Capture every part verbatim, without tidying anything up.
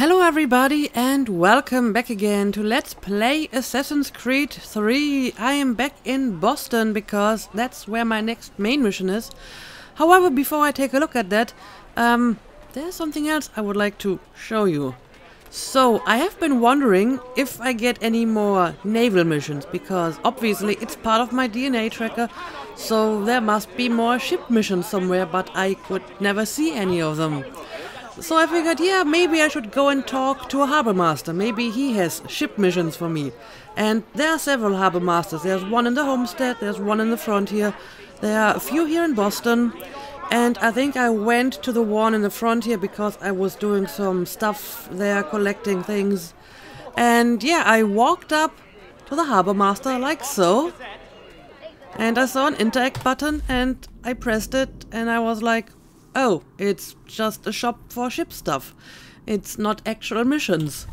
Hello everybody and welcome back again to Let's Play Assassin's Creed three. I am back in Boston because that's where my next main mission is. However, before I take a look at that, um, there's something else I would like to show you. So, I have been wondering if I get any more naval missions, because obviously it's part of my D N A tracker, so there must be more ship missions somewhere, but I could never see any of them. So I figured, yeah, maybe I should go and talk to a harbor master. Maybe he has ship missions for me. And there are several harbor masters. There's one in the Homestead, there's one in the Frontier. There are a few here in Boston. And I think I went to the one in the Frontier because I was doing some stuff there, collecting things. And yeah, I walked up to the harbor master like so. And I saw an interact button and I pressed it and I was like, oh, it's just a shop for ship stuff. It's not actual missions.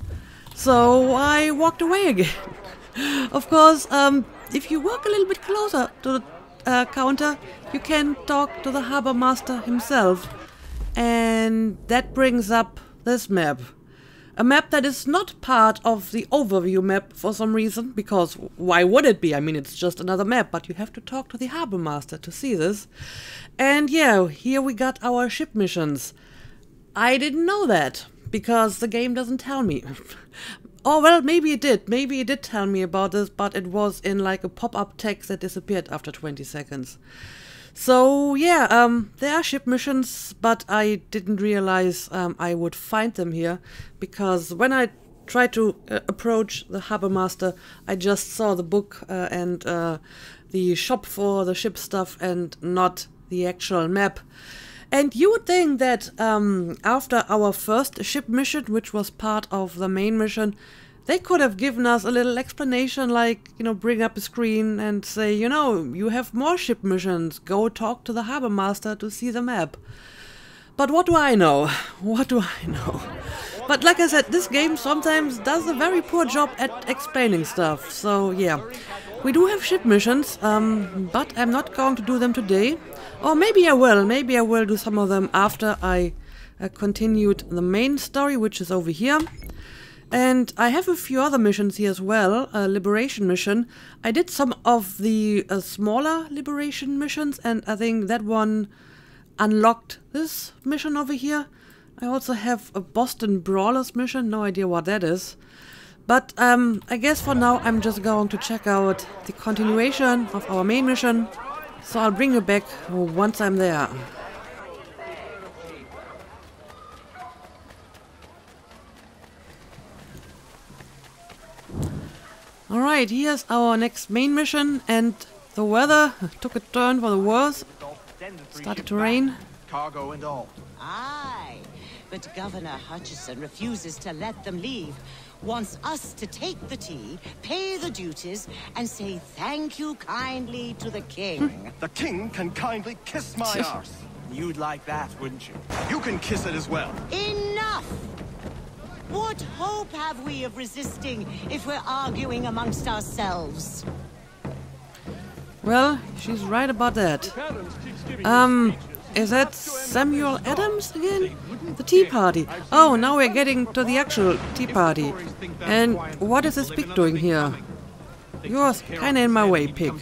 So I walked away again. Of course, um, if you walk a little bit closer to the uh, counter, you can talk to the harbor master himself. And that brings up this map. A map that is not part of the overview map for some reason, because why would it be? I mean, it's just another map, but you have to talk to the harbor master to see this. And yeah, here we got our ship missions. I didn't know that, because the game doesn't tell me. Oh, well, maybe it did. Maybe it did tell me about this, but it was in like a pop-up text that disappeared after twenty seconds. So yeah, um, there are ship missions, but I didn't realize um, I would find them here, because when I tried to uh, approach the harbor master, I just saw the book uh, and uh, the shop for the ship stuff and not the actual map. And you would think that um, after our first ship mission, which was part of the main mission, they could have given us a little explanation, like, you know, bring up a screen and say, you know, you have more ship missions, go talk to the harbor master to see the map. But what do I know? What do I know? But like I said, this game sometimes does a very poor job at explaining stuff, so yeah. We do have ship missions, um, but I'm not going to do them today. Or maybe I will, maybe I will do some of them after I uh, continued the main story, which is over here. And I have a few other missions here as well, a liberation mission. I did some of the uh, smaller liberation missions, and I think that one unlocked this mission over here. I also have a Boston Brawlers mission, no idea what that is. But um, I guess for now I'm just going to check out the continuation of our main mission. So I'll bring you back once I'm there. Alright, here's our next main mission, and the weather took a turn for the worse. Started to rain. Cargo and all. Aye, but Governor Hutchison refuses to let them leave. Wants us to take the tea, pay the duties, and say thank you kindly to the king. The king can kindly kiss my arse. You'd like that, wouldn't you? You can kiss it as well. Enough! What hope have we of resisting if we're arguing amongst ourselves? Well, she's right about that. Um, is that Samuel Adams again? The Tea Party. Oh, now we're getting to the actual Tea Party. And what is this pig doing here? You're kinda in my way, pig.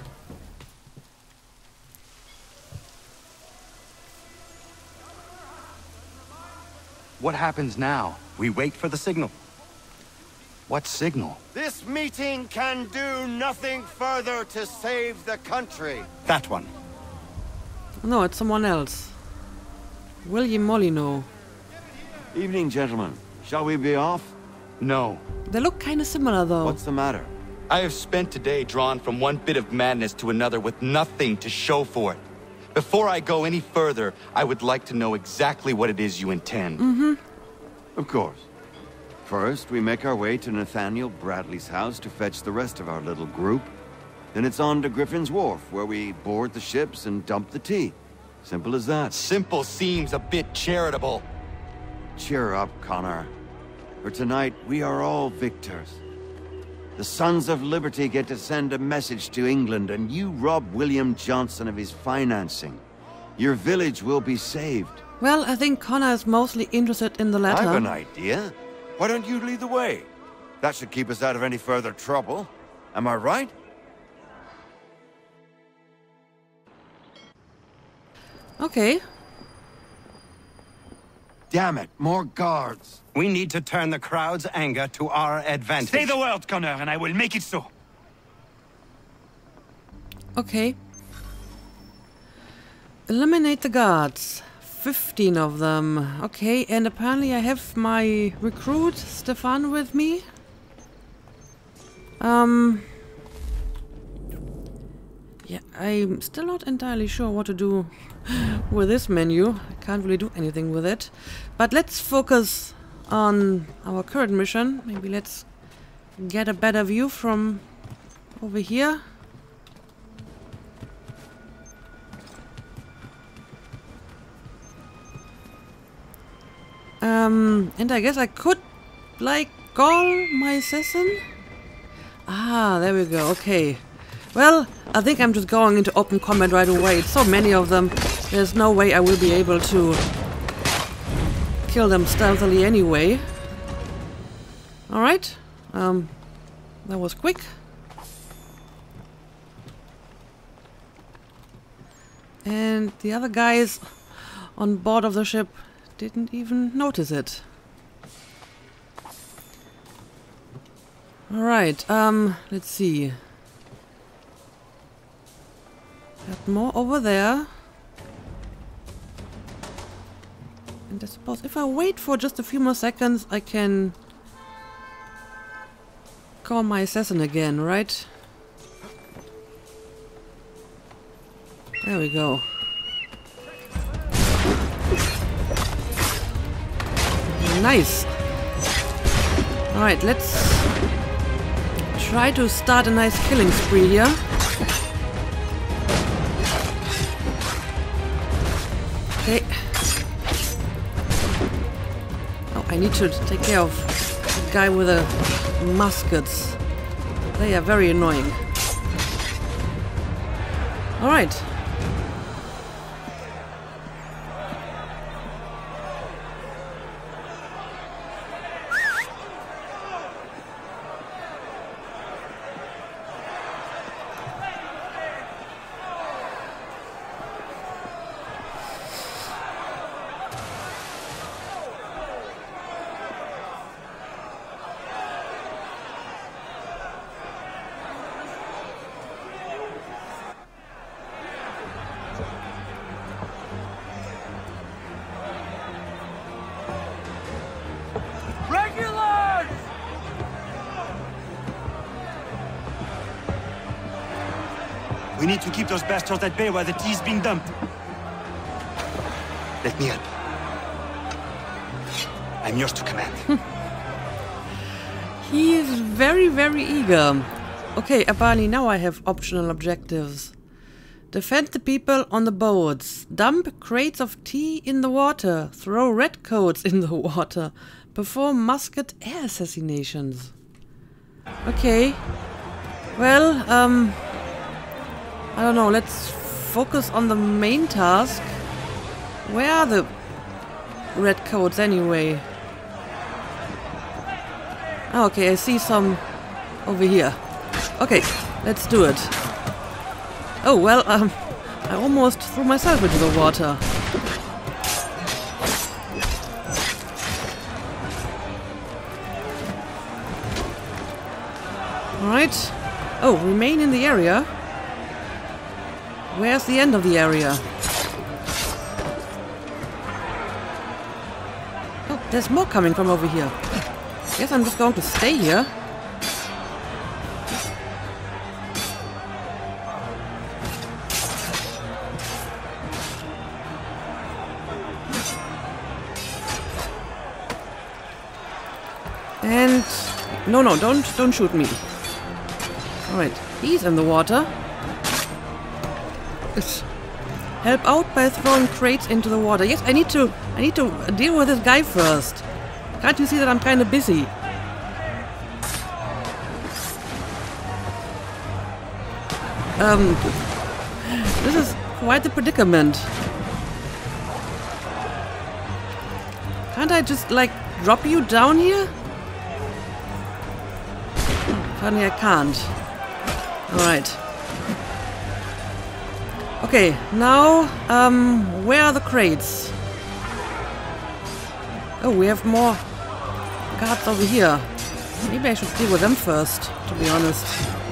What happens now? We wait for the signal. What signal? This meeting can do nothing further to save the country. That one. No, it's someone else. William Molyneux. Evening, gentlemen. Shall we be off? No. They look kinda similar though. What's the matter? I have spent today drawn from one bit of madness to another with nothing to show for it. Before I go any further, I would like to know exactly what it is you intend. Mm-hmm. Of course. First, we make our way to Nathaniel Bradley's house to fetch the rest of our little group. Then it's on to Griffin's Wharf, where we board the ships and dump the tea. Simple as that. Simple seems a bit charitable. Cheer up, Connor. For tonight, we are all victors. The Sons of Liberty get to send a message to England, and you rob William Johnson of his financing. Your village will be saved. Well, I think Connor is mostly interested in the latter. I have an idea. Why don't you lead the way? That should keep us out of any further trouble. Am I right? Okay. Damn it, more guards. We need to turn the crowd's anger to our advantage. Say the word, Connor, and I will make it so. Okay. Eliminate the guards. fifteen of them. Okay, and apparently I have my recruit, Stefan, with me. Um... Yeah, I'm still not entirely sure what to do with this menu. I can't really do anything with it. But let's focus on our current mission. Maybe let's get a better view from over here. Um, and I guess I could, like, call my assassin? Ah, there we go, okay. Well, I think I'm just going into open combat right away. It's so many of them. There's no way I will be able to kill them stealthily anyway. Alright. Um, that was quick. And the other guys on board of the ship didn't even notice it. Alright, um, let's see. Got more over there. And I suppose if I wait for just a few more seconds, I can call my assassin again, right? There we go. Nice. Alright, let's try to start a nice killing spree here. Okay. Oh, I need to take care of the guy with the muskets. They are very annoying. Alright. We need to keep those bastards at bay while the tea is being dumped. Let me help. I'm yours to command. He is very, very eager. Okay, apparently now I have optional objectives. Defend the people on the boats. Dump crates of tea in the water. Throw redcoats in the water. Perform musket air assassinations. Okay. Well, um... I don't know, let's focus on the main task. Where are the redcoats anyway? Oh, okay, I see some over here. Okay, let's do it. Oh, well, um, I almost threw myself into the water. Alright. Oh, remain in the area. Where's the end of the area? Oh, there's more coming from over here. Guess I'm just going to stay here. And no, no, don't, don't shoot me. All right, he's in the water. Help out by throwing crates into the water. Yes, I need to I need to deal with this guy first. Can't you see that I'm kind of busy? Um, this is quite the predicament. Can't I just, like, drop you down here? Apparently I can't. Alright. Okay, now, um, where are the crates? Oh, we have more guards over here. Maybe I should deal with them first, to be honest.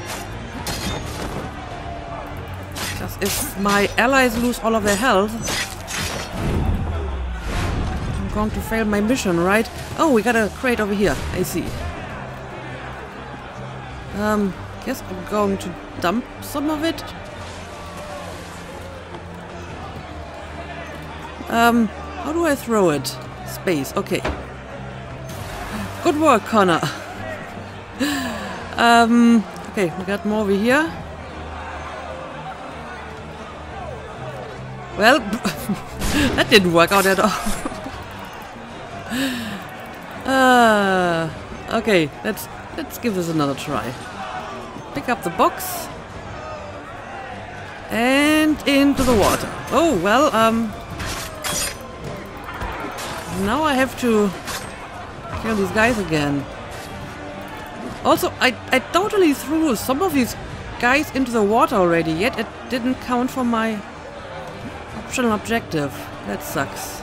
Because if my allies lose all of their health, I'm going to fail my mission, right? Oh, we got a crate over here. I see. Um, guess I'm going to dump some of it. Um, how do I throw it? Space, okay. Good work, Connor. um, okay, we got more over here. Well, that didn't work out at all. uh, okay, let's let's give this another try. Pick up the box and into the water. Oh well, um, now I have to kill these guys again. Also, I I totally threw some of these guys into the water already. Yet it didn't count for my optional objective. That sucks.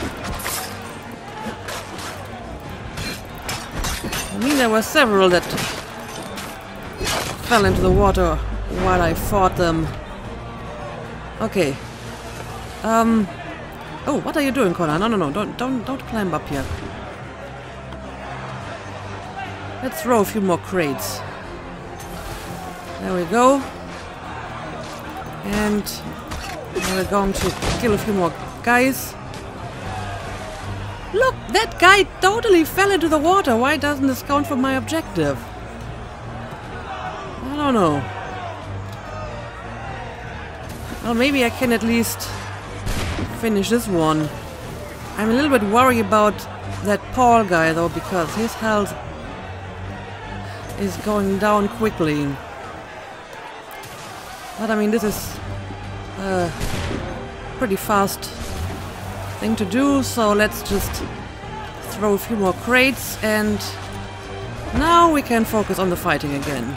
I mean, there were several that fell into the water while I fought them. Okay. Um. Oh, what are you doing, Connor? No, no, no! Don't, don't, don't climb up here. Let's throw a few more crates. There we go. And now we're going to kill a few more guys. Look, that guy totally fell into the water. Why doesn't this count for my objective? I don't know. Well, maybe I can at least finish this one. I'm a little bit worried about that Paul guy though, because his health is going down quickly. But I mean, this is a pretty fast thing to do, so let's just throw a few more crates and now we can focus on the fighting again.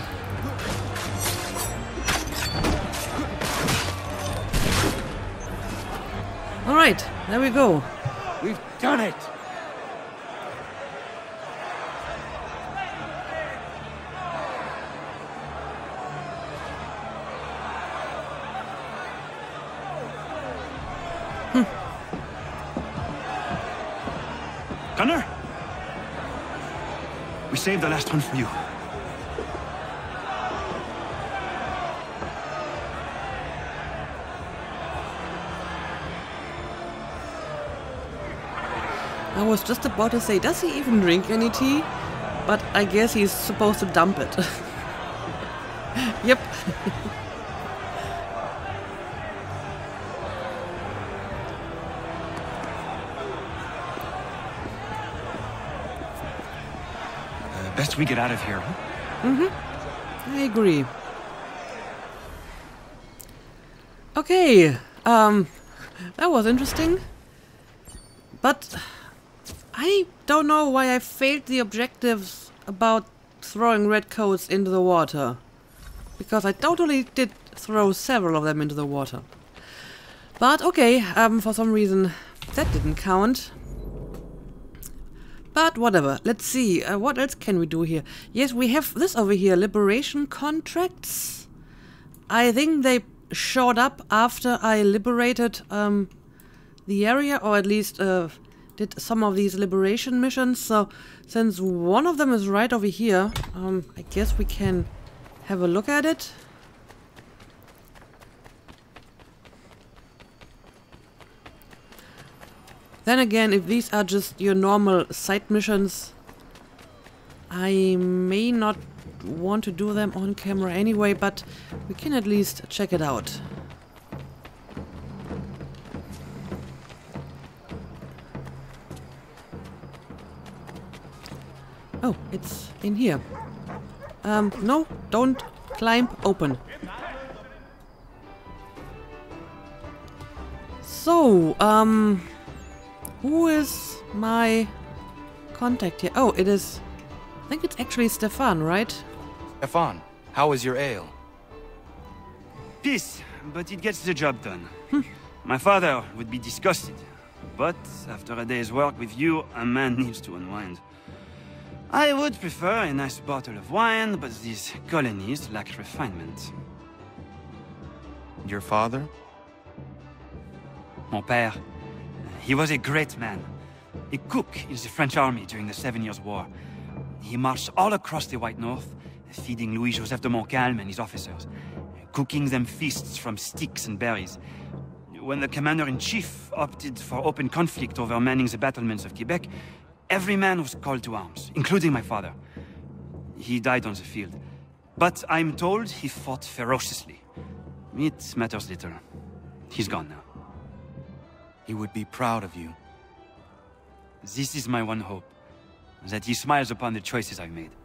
Alright, there we go. We've done it! Gunner? We saved the last one for you. I was just about to say, does he even drink any tea? But I guess he's supposed to dump it. Yep. Best we get out of here, huh? Mm-hmm. I agree. Okay. Um, that was interesting. But I don't know why I failed the objectives about throwing red coats into the water. Because I totally did throw several of them into the water. But okay, um, for some reason that didn't count. But whatever, let's see, uh, what else can we do here? Yes, we have this over here, liberation contracts. I think they showed up after I liberated um, the area, or at least uh, did some of these liberation missions. So since one of them is right over here, um, I guess we can have a look at it. Then again, if these are just your normal side missions, I may not want to do them on camera anyway, but we can at least check it out. Oh, it's in here. Um, no, don't climb, open. So, um... who is my contact here? Oh, it is... I think it's actually Stefan, right? Stefan, how is your ale? Peace, but it gets the job done. My father would be disgusted. But after a day's work with you, a man needs to unwind. I would prefer a nice bottle of wine, but these colonies lack refinement. Your father? Mon père. He was a great man. A cook in the French army during the Seven Years' War. He marched all across the White North, feeding Louis-Joseph de Montcalm and his officers, cooking them feasts from sticks and berries. When the commander-in-chief opted for open conflict over manning the battlements of Quebec, every man was called to arms, including my father. He died on the field. But I'm told he fought ferociously. It matters little. He's gone now. He would be proud of you. This is my one hope, that he smiles upon the choices I've made.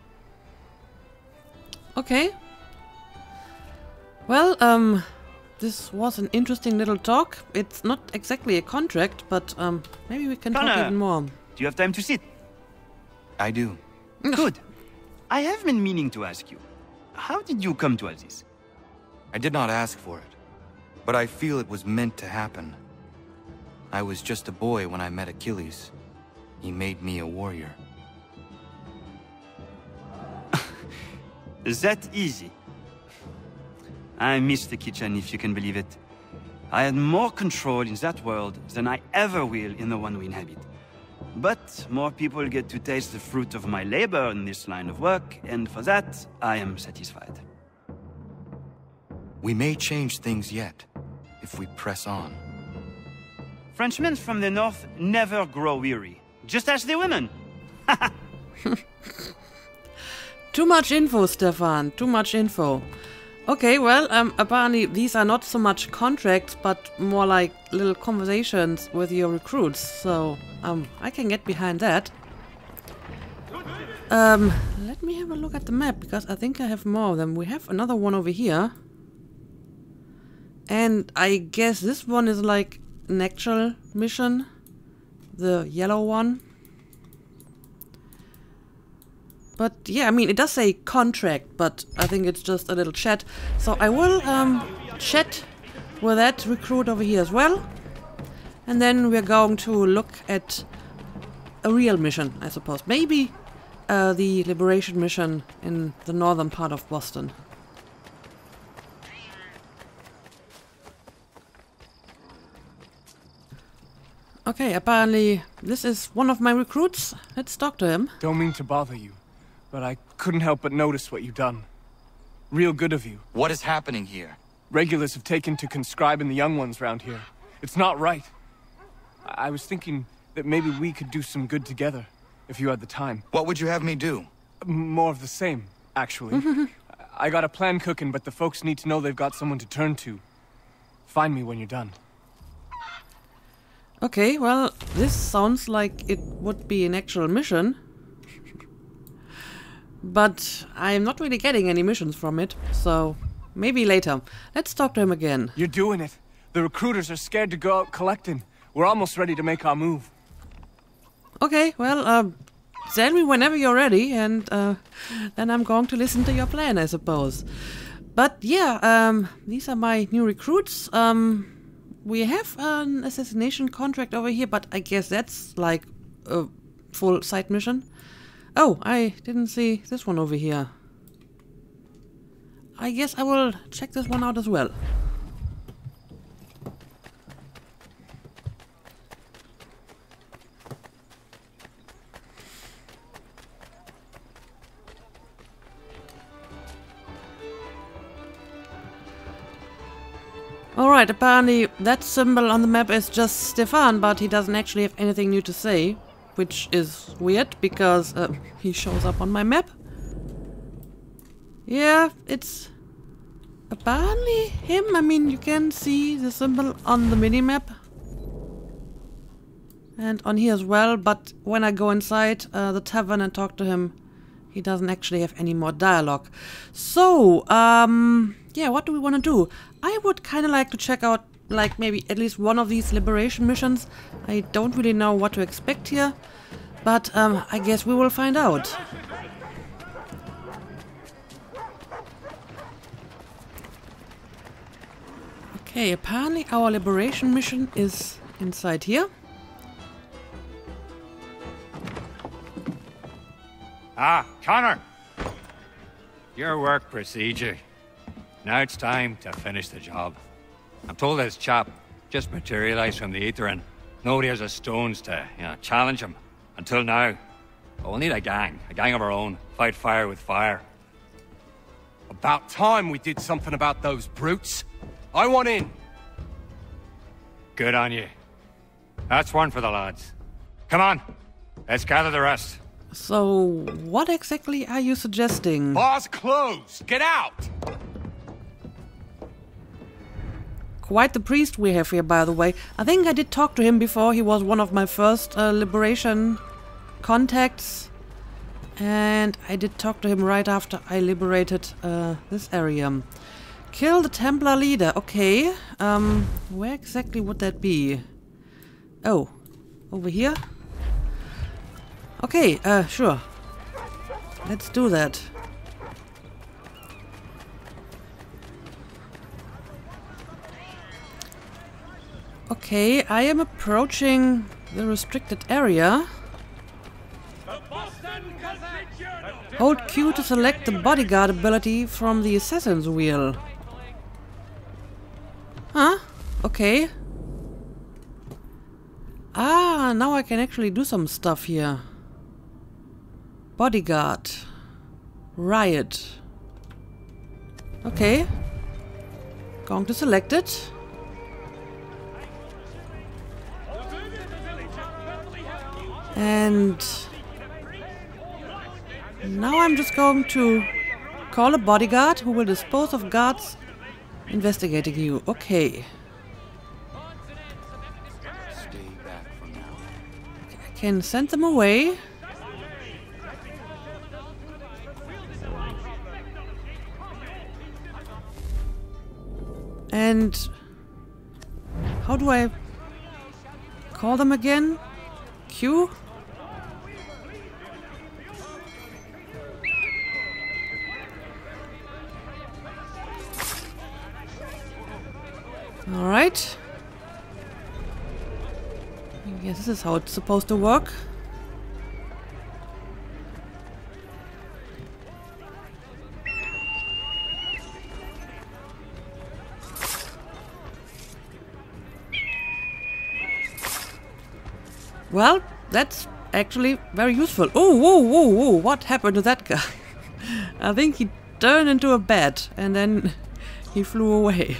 Okay. Well, um... this was an interesting little talk. It's not exactly a contract, but um, maybe we can Connor, talk even more. Do you have time to sit? I do. Good. I have been meaning to ask you, how did you come to all this? I did not ask for it, but I feel it was meant to happen. I was just a boy when I met Achilles. He made me a warrior. Is that easy? I miss the kitchen, if you can believe it. I had more control in that world than I ever will in the one we inhabit. But more people get to taste the fruit of my labor in this line of work, and for that, I am satisfied. We may change things yet, if we press on. Frenchmen from the north never grow weary, just as the women. Too much info, Stefan. Too much info. Okay, well, um, apparently these are not so much contracts, but more like little conversations with your recruits. So, um, I can get behind that. Um, let me have a look at the map, because I think I have more of them. We have another one over here. And I guess this one is like an actual mission. The yellow one. But yeah, I mean, it does say contract, but I think it's just a little chat. So I will um, chat with that recruit over here as well. And then we're going to look at a real mission, I suppose. Maybe uh, the liberation mission in the northern part of Boston. Okay, apparently this is one of my recruits. Let's talk to him. Don't mean to bother you, but I couldn't help but notice what you've done. Real good of you. What is happening here? Regulars have taken to conscribing the young ones round here. It's not right. I, I was thinking that maybe we could do some good together, if you had the time. What would you have me do? M more of the same, actually. I, I got a plan cooking, but the folks need to know they've got someone to turn to. Find me when you're done. Okay, well, this sounds like it would be an actual mission. But I'm not really getting any missions from it, so maybe later. Let's talk to him again. You're doing it. The recruiters are scared to go out collecting. We're almost ready to make our move. Okay, well, uh, tell me whenever you're ready, and uh, then I'm going to listen to your plan, I suppose. But yeah, um, these are my new recruits. Um... We have an assassination contract over here, but I guess that's like a full side mission. Oh, I didn't see this one over here. I guess I will check this one out as well. Alright, apparently that symbol on the map is just Stefan, but he doesn't actually have anything new to say, which is weird because uh, he shows up on my map. Yeah, it's apparently him. I mean, you can see the symbol on the mini-map and on here as well, but when I go inside uh, the tavern and talk to him, he doesn't actually have any more dialogue. So, um... yeah, what do we want to do? I would kind of like to check out like maybe at least one of these liberation missions. I don't really know what to expect here, but um, I guess we will find out. Okay, apparently our liberation mission is inside here. Ah, Connor! Your work procedure. Now it's time to finish the job. I'm told this chap just materialized from the ether and nobody has a stones to, you know, challenge him. Until now. But we'll need a gang. A gang of our own. Fight fire with fire. About time we did something about those brutes. I want in. Good on you. That's one for the lads. Come on. Let's gather the rest. So, what exactly are you suggesting? Bar's closed. Get out! Quite the priest we have here, by the way. I think I did talk to him before. He was one of my first uh, liberation contacts. And I did talk to him right after I liberated uh, this area. Kill the Templar leader. Okay. Um, where exactly would that be? Oh, over here? Okay, uh, sure. Let's do that. Okay, I am approaching the restricted area. Hold Q to select the bodyguard ability from the assassin's wheel. Huh? Okay. Ah, now I can actually do some stuff here. Bodyguard. Riot. Okay. Going to select it. And now I'm just going to call a bodyguard who will dispose of guards investigating you. Okay. Stay back from now. I can send them away. And how do I call them again? Q? Alright. I guess this is how it's supposed to work. Well, that's actually very useful. Oh, whoa, whoa, whoa, what happened to that guy? I think he turned into a bat and then he flew away.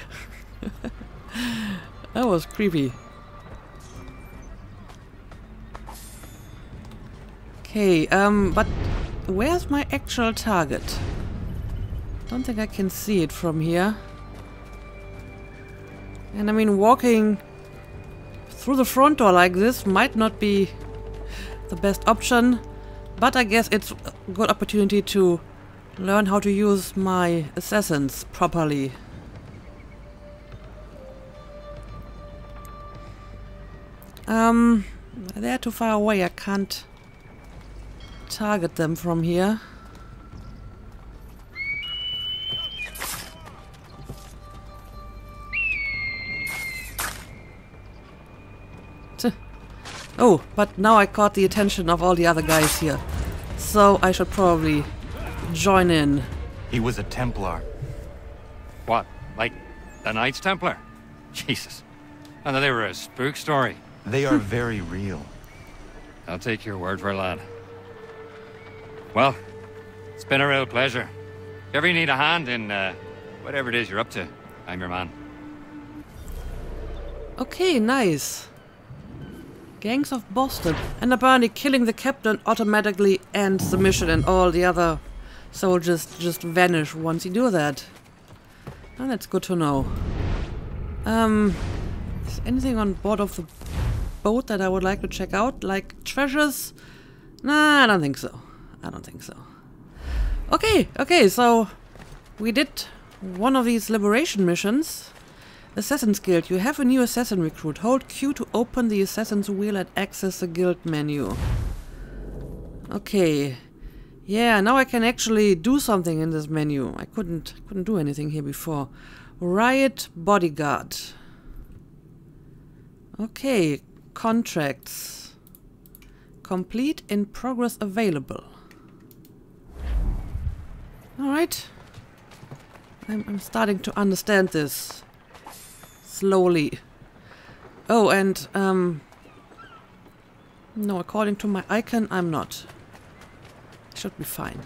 That was creepy. Okay, um, but where's my actual target? Don't think I can see it from here. And I mean, walking through the front door like this might not be the best option, but I guess it's a good opportunity to learn how to use my assassins properly. Um, they're too far away, I can't target them from here. Oh, but now I caught the attention of all the other guys here. So I should probably join in. He was a Templar. What? Like the Knights Templar? Jesus. I thought they were a spook story. They are very real. I'll take your word for it, lad. Well, it's been a real pleasure. If ever you need a hand in uh, whatever it is you're up to, I'm your man. Okay, nice. Gangs of Boston. And apparently killing the captain automatically ends the mission and all the other soldiers just vanish once you do that. Oh, that's good to know. Um, is there anything on board of the boat that I would like to check out? Like treasures? Nah, I don't think so. I don't think so. Okay, okay, so we did one of these liberation missions. Assassin's Guild. You have a new assassin recruit. Hold Q to open the assassin's wheel and access the guild menu. Okay. Yeah, now I can actually do something in this menu. I couldn't couldn't do anything here before. Riot Bodyguard. Okay, contracts. Complete in progress available. Alright. I'm, I'm starting to understand this. Slowly. Oh, and, um... no, according to my icon, I'm not. Should be fine.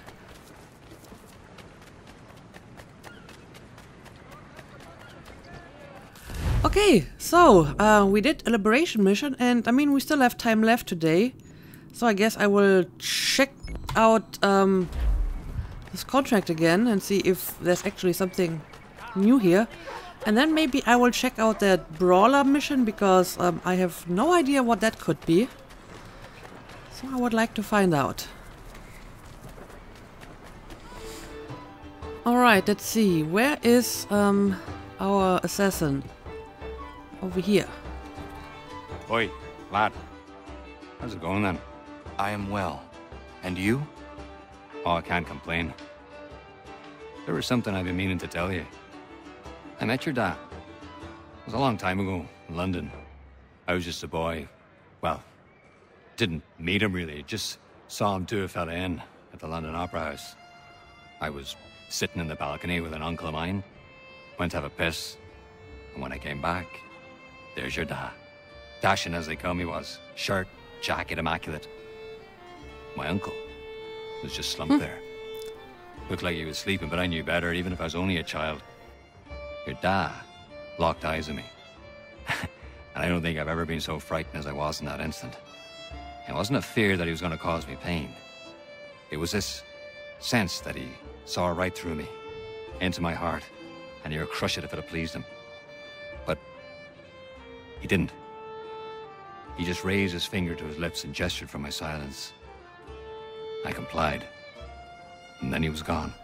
Okay, so, uh, we did a liberation mission, and, I mean, we still have time left today. So I guess I will check out, um... this contract again and see if there's actually something new here. And then maybe I will check out that brawler mission, because um, I have no idea what that could be. So I would like to find out. Alright, let's see. Where is um, our assassin? Over here. Oi, lad. How's it going then? I am well. And you? Oh, I can't complain. There was something I've been meaning to tell you. I met your dad. It was a long time ago, in London. I was just a boy. Well, didn't meet him really, just saw him do a fella in at the London Opera House. I was sitting in the balcony with an uncle of mine, went to have a piss, and when I came back, there's your dad. Dashing as they come he was, shirt, jacket, immaculate. My uncle was just slumped there. Looked like he was sleeping, but I knew better, even if I was only a child. Your dad locked eyes on me. And I don't think I've ever been so frightened as I was in that instant. It wasn't a fear that he was going to cause me pain. It was this sense that he saw right through me, into my heart, and he would crush it if it had pleased him. But he didn't. He just raised his finger to his lips and gestured for my silence. I complied. And then he was gone.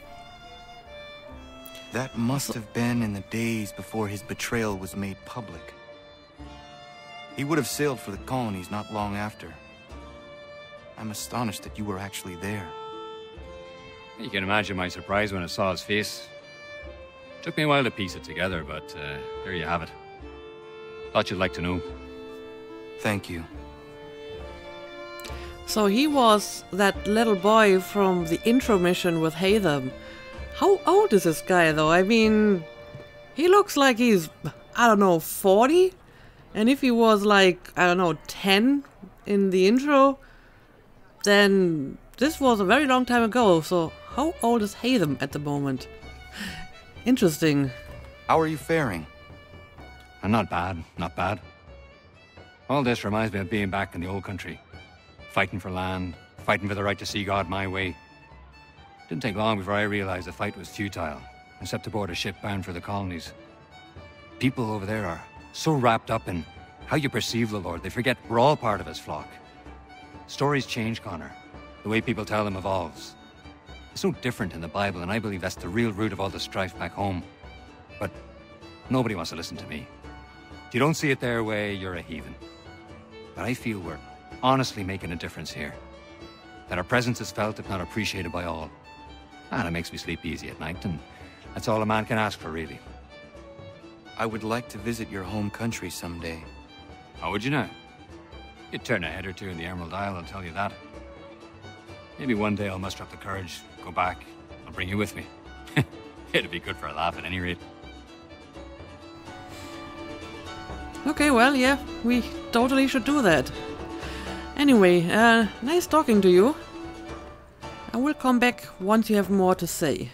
That must have been in the days before his betrayal was made public. He would have sailed for the colonies not long after. I'm astonished that you were actually there. You can imagine my surprise when I saw his face. Took me a while to piece it together, but uh, there you have it. Thought you'd like to know. Thank you. So he was that little boy from the intro mission with Haytham. How old is this guy though? I mean, he looks like he's, I don't know, forty? And if he was like, I don't know, ten in the intro, then this was a very long time ago. So how old is Haytham at the moment? Interesting. How are you faring? I'm not bad, not bad. All this reminds me of being back in the old country. Fighting for land, fighting for the right to see God my way. Didn't take long before I realized the fight was futile, except aboard a ship bound for the colonies. People over there are so wrapped up in how you perceive the Lord, they forget we're all part of his flock. Stories change, Connor. The way people tell them evolves. It's no different in the Bible, and I believe that's the real root of all the strife back home. But nobody wants to listen to me. If you don't see it their way, you're a heathen. But I feel we're honestly making a difference here. That our presence is felt, if not appreciated by all. And it makes me sleep easy at night, and that's all a man can ask for, really. I would like to visit your home country someday. How would you know? You'd turn a head or two in the Emerald Isle, I'll tell you that. Maybe one day I'll muster up the courage, go back, I'll bring you with me. It'd be good for a laugh at any rate. Okay, well, yeah, we totally should do that. Anyway, uh, nice talking to you. I will come back once you have more to say.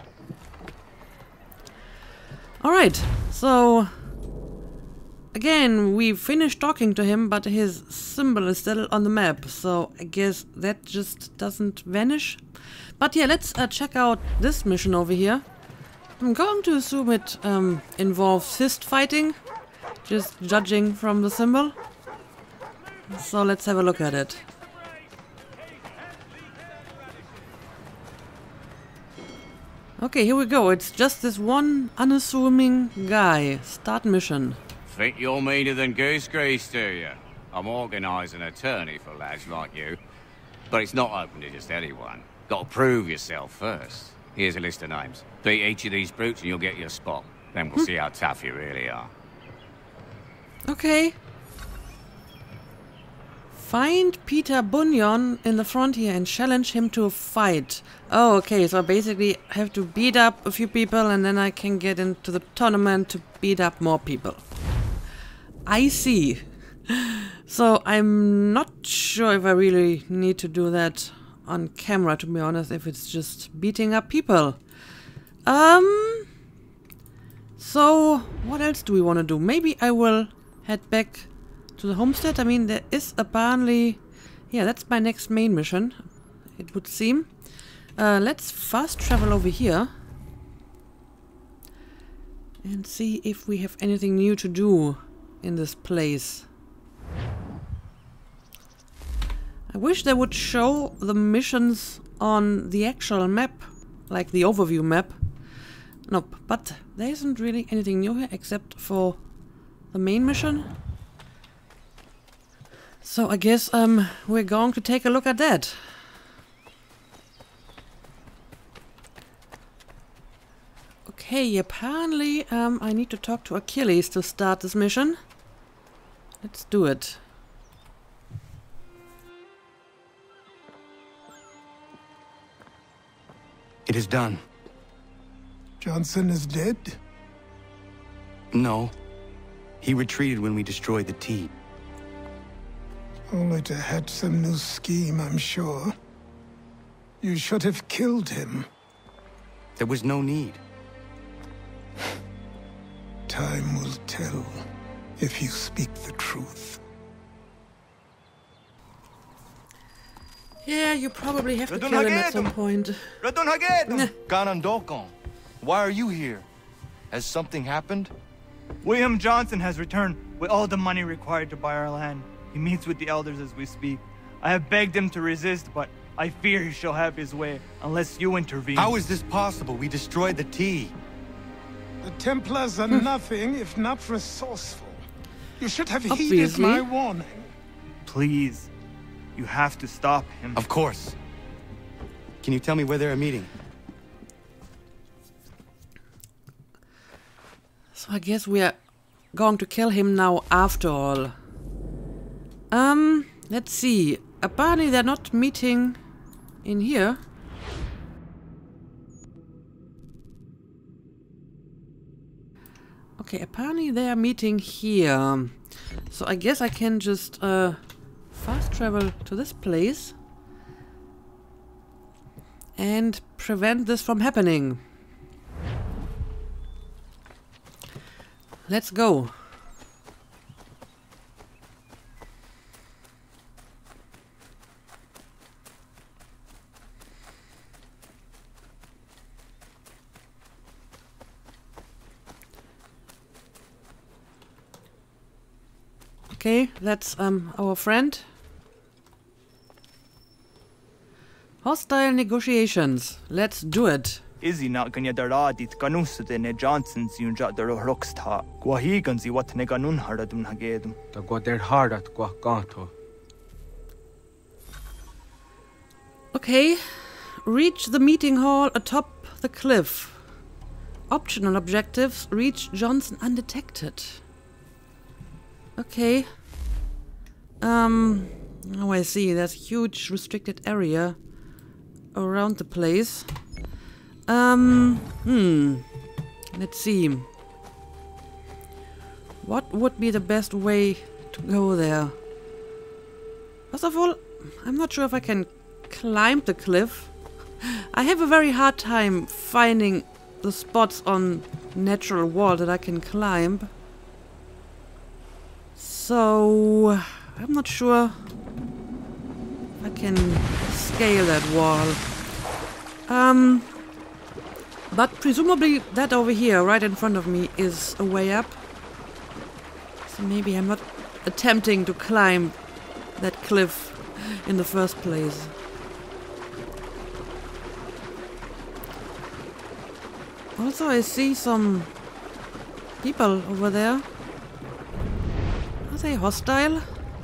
Alright, so... Again, we finished talking to him, but his symbol is still on the map, so I guess that just doesn't vanish. But yeah, let's uh, check out this mission over here. I'm going to assume it um, involves fist fighting, just judging from the symbol. So let's have a look at it. Okay, here we go. It's just this one unassuming guy. Start mission. Think you're meaner than goose grease, do you? I'm organising an attorney for lads like you. But it's not open to just anyone. Got to prove yourself first. Here's a list of names. Beat each of these brutes and you'll get your spot. Then we'll see how tough you really are. Okay. Find Peter Bunyan in the frontier and challenge him to a fight. Oh, okay, so I basically have to beat up a few people and then I can get into the tournament to beat up more people. I see. So I'm not sure if I really need to do that on camera, to be honest, if it's just beating up people. Um. So, what else do we want to do? Maybe I will head back to the homestead. I mean, there is apparently... Yeah, that's my next main mission, it would seem. Uh, let's fast travel over here. And see if we have anything new to do in this place. I wish they would show the missions on the actual map, like the overview map. Nope, but there isn't really anything new here except for the main mission. So I guess um, we're going to take a look at that. Okay, apparently um, I need to talk to Achilles to start this mission. Let's do it. It is done. Johnson is dead? No. He retreated when we destroyed the T. Only to hatch some new scheme, I'm sure. You should have killed him. There was no need. Time will tell if you speak the truth. Yeah, you probably have to kill him at some point. Ganondokon, why are you here? Has something happened? William Johnson has returned with all the money required to buy our land. He meets with the elders as we speak. I have begged him to resist, but I fear he shall have his way unless you intervene. How is this possible? We destroyed the T. The Templars are nothing if not resourceful. You should have heeded Obviously. my warning. Please, you have to stop him. Of course. Can you tell me where they're meeting? So I guess we are going to kill him now after all. Um, let's see. Apparently they're not meeting in here. Okay, apparently they are meeting here. So I guess I can just uh, fast travel to this place and prevent this from happening. Let's go. Okay, that's um our friend. Hostile negotiations. Let's do it. Izzy not gonna daradit ganusade ne Johnson's yunja der rocksta. Guahiganzi what ne ganun haradun hagedum. The Guader Hardat Guakanto. Okay, reach the meeting hall atop the cliff. Optional objectives, reach Johnson undetected. Okay. Um, oh I see, there's a huge restricted area around the place. Um, hmm. Let's see. What would be the best way to go there? First of all, I'm not sure if I can climb the cliff. I have a very hard time finding the spots on natural wall that I can climb. So, I'm not sure if I can scale that wall. Um, but presumably that over here, right in front of me, is a way up. So maybe I'm not attempting to climb that cliff in the first place. Also, I see some people over there. Are they hostile?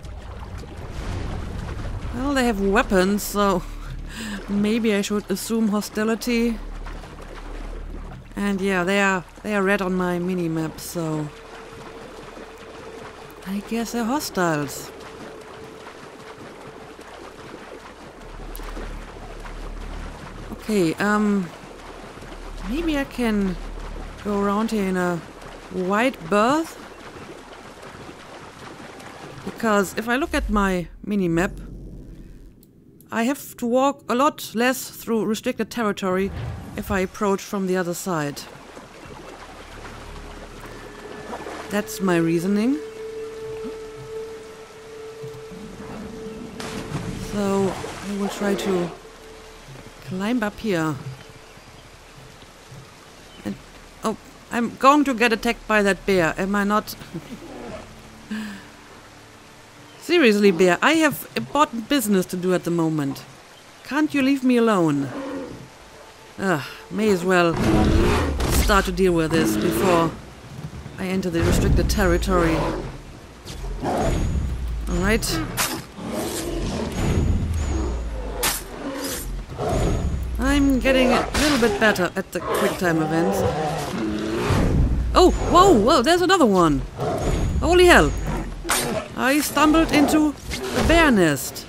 Well, they have weapons, so maybe I should assume hostility. And yeah, they are they are red on my mini-map, so I guess they're hostiles. Okay, um maybe I can go around here in a wide berth. Because if I look at my mini-map, I have to walk a lot less through restricted territory if I approach from the other side. That's my reasoning. So I will try to climb up here. And oh, I'm going to get attacked by that bear, am I not? Seriously, bear, I have important business to do at the moment. Can't you leave me alone? Ugh, may as well start to deal with this before I enter the restricted territory. Alright. I'm getting a little bit better at the quick time events. Oh, whoa, whoa, there's another one. Holy hell. I stumbled into a bear nest.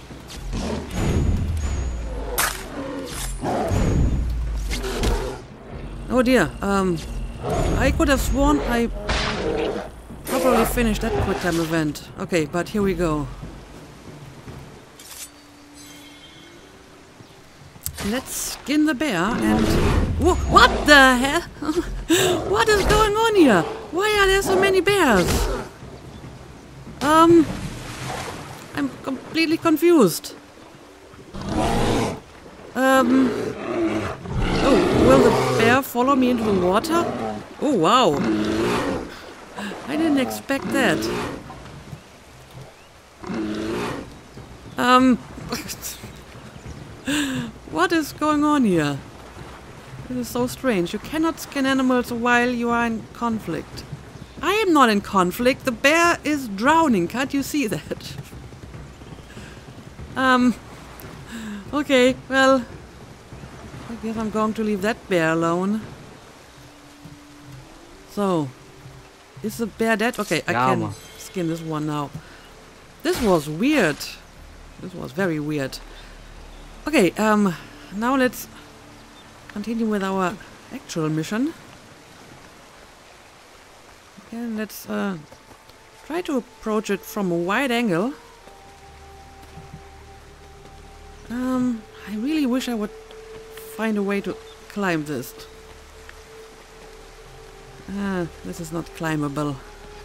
Oh dear, um, I could have sworn I probably finished that quick time event. Okay, but here we go. Let's skin the bear and... Whoa, what the hell? What is going on here? Why are there so many bears? Um, I'm completely confused. Um, oh, will the bear follow me into the water? Oh, wow. I didn't expect that. Um, what is going on here? This is so strange. You cannot skin animals while you are in conflict. I am not in conflict. The bear is drowning. Can't you see that? um. Okay, well. I guess I'm going to leave that bear alone. So. Is the bear dead? Okay, I Yeah, can man. skin this one now. This was weird. This was very weird. Okay, um. Now let's continue with our actual mission. And let's uh, try to approach it from a wide angle. Um, I really wish I would find a way to climb this. Ah, this is not climbable.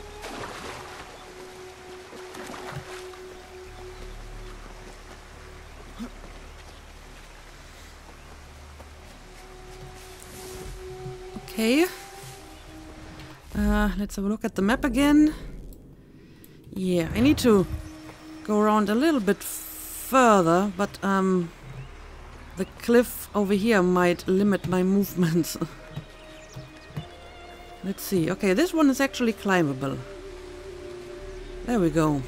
Okay. Uh, let's have a look at the map again. Yeah, I need to go around a little bit further, but um, the cliff over here might limit my movements. Let's see. Okay, this one is actually climbable. There we go.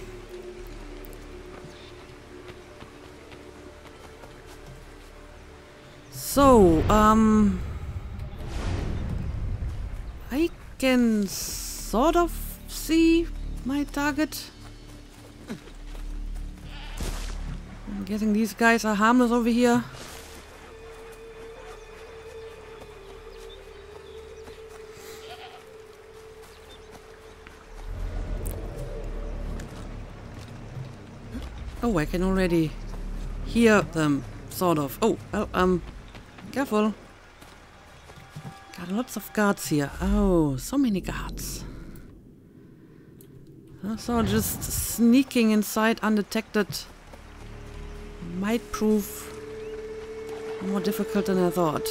So, um... I can sort of see my target. I'm guessing these guys are harmless over here. Oh, I can already hear them, sort of. Oh, well, um, careful. Got lots of guards here. Oh, so many guards. Uh, So just sneaking inside undetected might prove more difficult than I thought.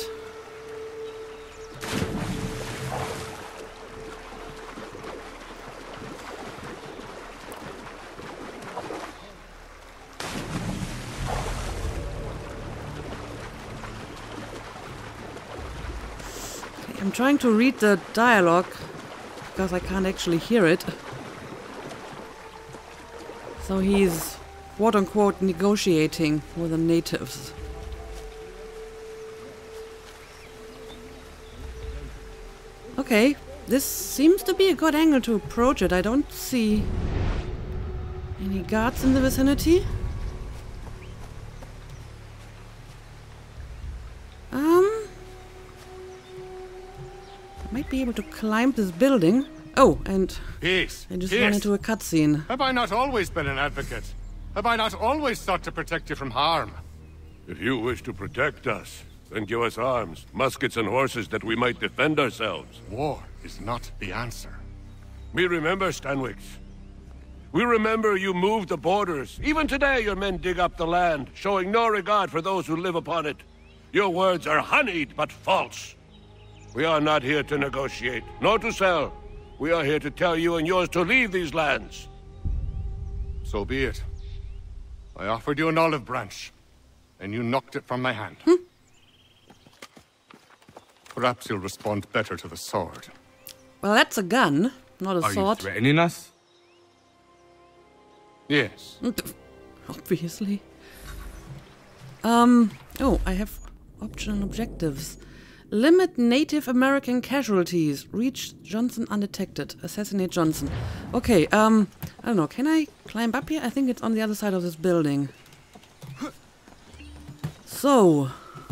I'm I'm trying to read the dialogue because I can't actually hear it. So he's quote-unquote negotiating with the natives. Okay, this seems to be a good angle to approach it. I don't see any guards in the vicinity. Um, might be able to climb this building. Oh, and Peace. I just Peace. ran into a cutscene. Have I not always been an advocate? Have I not always sought to protect you from harm? If you wish to protect us, then give us arms, muskets and horses that we might defend ourselves. War is not the answer. We remember, Stanwix. We remember you moved the borders. Even today your men dig up the land, showing no regard for those who live upon it. Your words are honeyed, but false. We are not here to negotiate, nor to sell. We are here to tell you and yours to leave these lands. So be it. I offered you an olive branch, and you knocked it from my hand. Hmm. Perhaps you'll respond better to the sword. Well, that's a gun, not a Are sword. you threatening us? Yes. Obviously. Um, oh, I have optional objectives. Limit Native American casualties. Reach Johnson undetected. Assassinate Johnson. Okay, um, I don't know. Can I climb up here? I think it's on the other side of this building. So.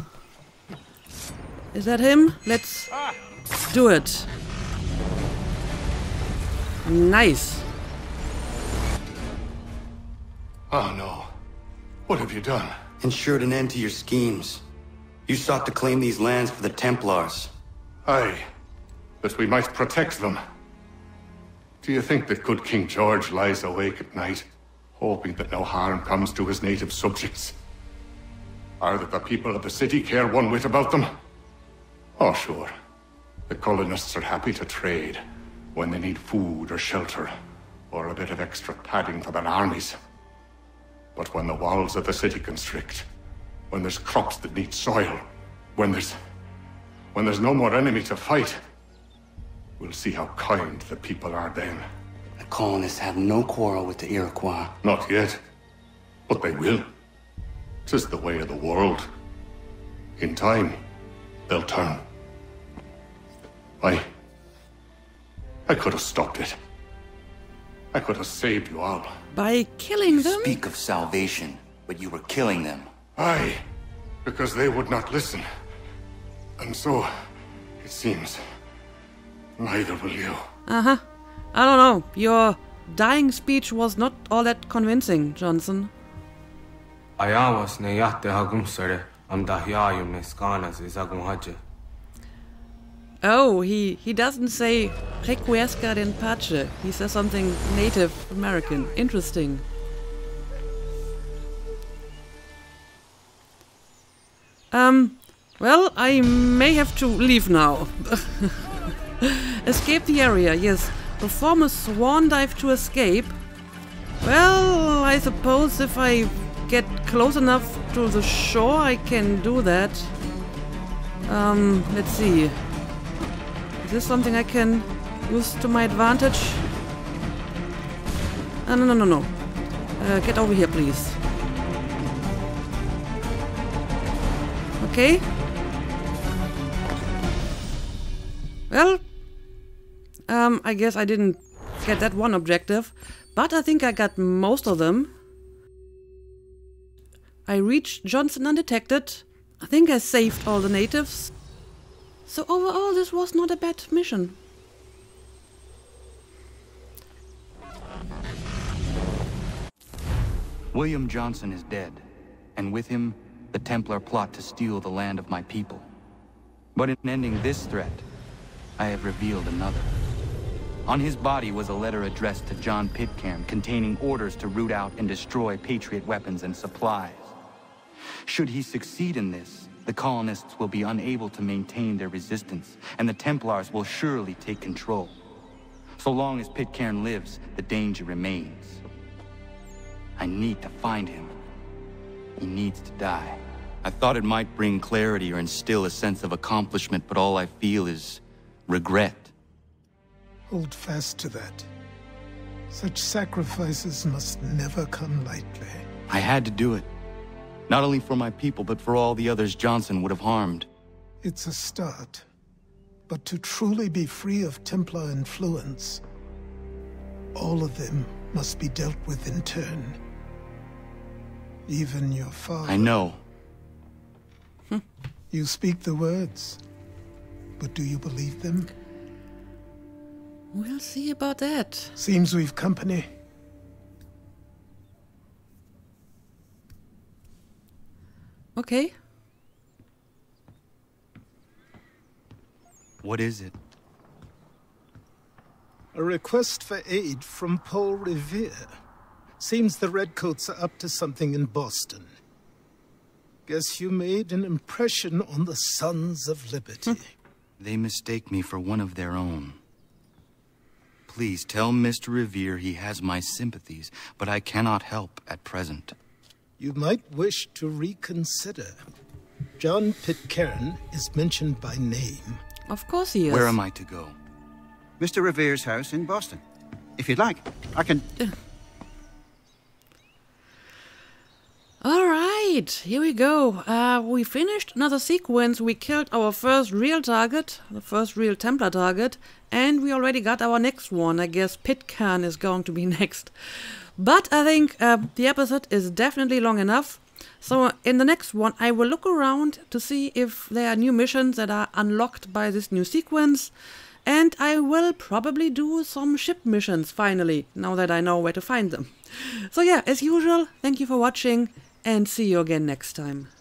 Is that him? Let's do it. Nice. Oh no. What have you done? Ensured an end to your schemes. You sought to claim these lands for the Templars. Aye, that we might protect them. Do you think that good King George lies awake at night, hoping that no harm comes to his native subjects? Or that the people of the city care one whit about them? Oh, sure. The colonists are happy to trade when they need food or shelter, or a bit of extra padding for their armies. But when the walls of the city constrict, when there's crops that need soil, when there's... when there's no more enemy to fight, we'll see how kind the people are then. The colonists have no quarrel with the Iroquois. Not yet, but they will. 'Tis the way of the world. In time, they'll turn. I... I could have stopped it. I could have saved you all. By killing you them? Speak of salvation, but you were killing them. Aye, because they would not listen. And so, it seems, neither will you. Uh-huh. I don't know. Your dying speech was not all that convincing, Johnson. Oh, he, he doesn't say Requiescat in Pace. He says something Native American. Interesting. Um, well, I may have to leave now. Escape the area, yes. Perform a swan dive to escape. Well, I suppose if I get close enough to the shore, I can do that. Um, let's see. Is this something I can use to my advantage? Uh, no, no, no, no. Uh, get over here, please. Okay. Well, um, I guess I didn't get that one objective, but I think I got most of them. I reached Johnson undetected. I think I saved all the natives. So overall, this was not a bad mission. William Johnson is dead, and with him, the Templar plot to steal the land of my people. But in ending this threat, I have revealed another. On his body was a letter addressed to John Pitcairn containing orders to root out and destroy Patriot weapons and supplies. Should he succeed in this, the colonists will be unable to maintain their resistance, and the Templars will surely take control. So long as Pitcairn lives, the danger remains. I need to find him. He needs to die. I thought it might bring clarity or instill a sense of accomplishment, but all I feel is regret. Hold fast to that. Such sacrifices must never come lightly. I had to do it. Not only for my people, but for all the others Johnson would have harmed. It's a start. But to truly be free of Templar influence, all of them must be dealt with in turn. Even your father. I know. You speak the words, but do you believe them? We'll see about that. Seems we've company. Okay. What is it? A request for aid from Paul Revere. Seems the Redcoats are up to something in Boston. Guess you made an impression on the Sons of Liberty. They mistake me for one of their own. Please tell Mister Revere he has my sympathies, but I cannot help at present. You might wish to reconsider. John Pitcairn is mentioned by name. Of course he is. Where am I to go? Mister Revere's house in Boston. If you'd like, I can... Alright, here we go. Uh, we finished another sequence. We killed our first real target, the first real Templar target, and we already got our next one. I guess Pitcairn is going to be next. But I think uh, the episode is definitely long enough. So in the next one, I will look around to see if there are new missions that are unlocked by this new sequence. And I will probably do some ship missions finally, now that I know where to find them. So yeah, as usual, thank you for watching, and see you again next time.